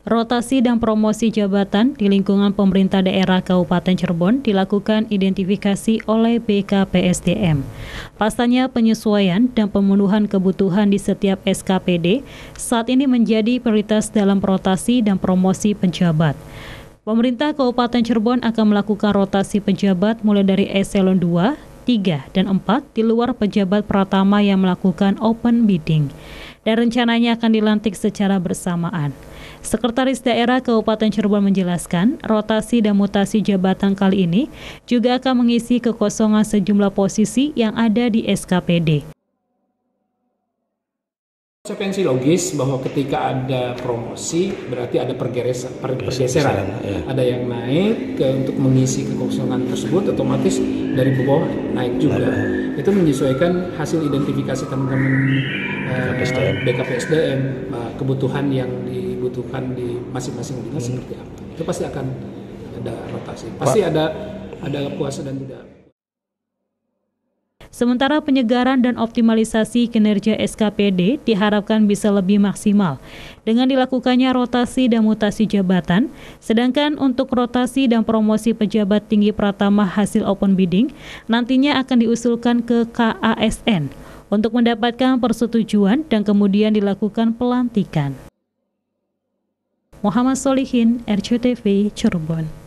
Rotasi dan promosi jabatan di lingkungan pemerintah daerah Kabupaten Cirebon dilakukan identifikasi oleh BKPSDM. Pasalnya penyesuaian dan pemenuhan kebutuhan di setiap SKPD saat ini menjadi prioritas dalam rotasi dan promosi pejabat. Pemerintah Kabupaten Cirebon akan melakukan rotasi pejabat mulai dari eselon 2, 3, dan 4 di luar pejabat pratama yang melakukan open bidding. Dan rencananya akan dilantik secara bersamaan. Sekretaris Daerah Kabupaten Cirebon menjelaskan, rotasi dan mutasi jabatan kali ini juga akan mengisi kekosongan sejumlah posisi yang ada di SKPD. Konsekuensi logis bahwa ketika ada promosi berarti ada pergeseran. Ya. Ada yang naik untuk mengisi kekosongan tersebut, otomatis dari bawah naik juga. Itu menyesuaikan hasil identifikasi teman-teman BKPSDM, kebutuhan yang dibutuhkan di masing-masing dinas seperti apa. Itu pasti akan ada rotasi. Pasti ada puasa dan tidak. Sementara penyegaran dan optimalisasi kinerja SKPD diharapkan bisa lebih maksimal dengan dilakukannya rotasi dan mutasi jabatan, sedangkan untuk rotasi dan promosi pejabat tinggi pratama hasil open bidding nantinya akan diusulkan ke KASN untuk mendapatkan persetujuan dan kemudian dilakukan pelantikan. Muhammad Solihin, RCTV, Cirebon.